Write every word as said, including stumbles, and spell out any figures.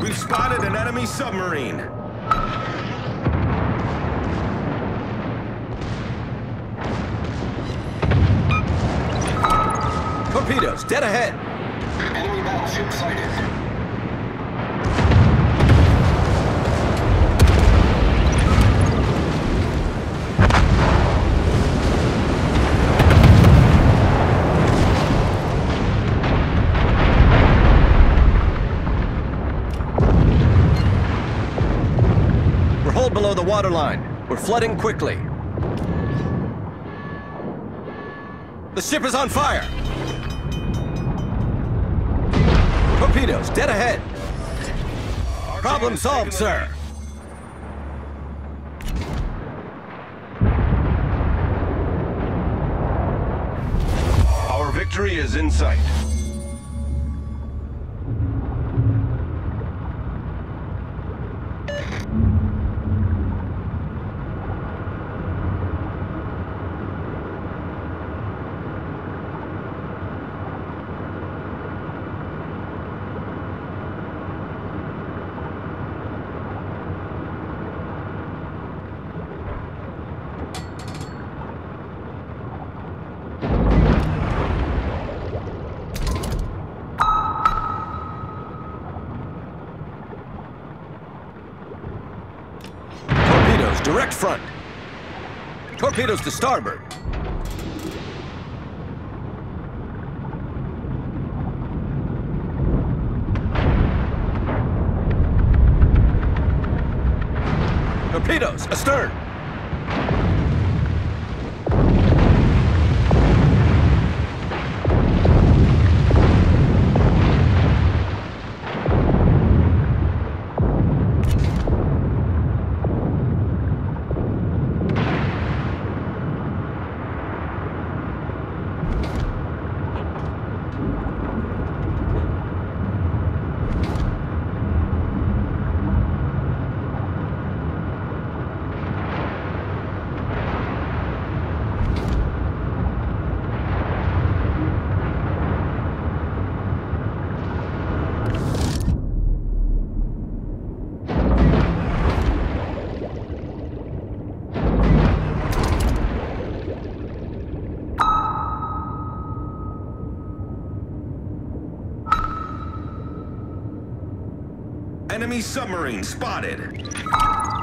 We've spotted an enemy submarine. Torpedoes, dead ahead. Enemy battleship sighted. We're hull below the waterline. We're flooding quickly. The ship is on fire! Torpedoes, dead ahead! Problem solved, sir! Our victory is in sight. Direct front. Torpedoes to starboard. Torpedoes astern. Enemy submarine spotted.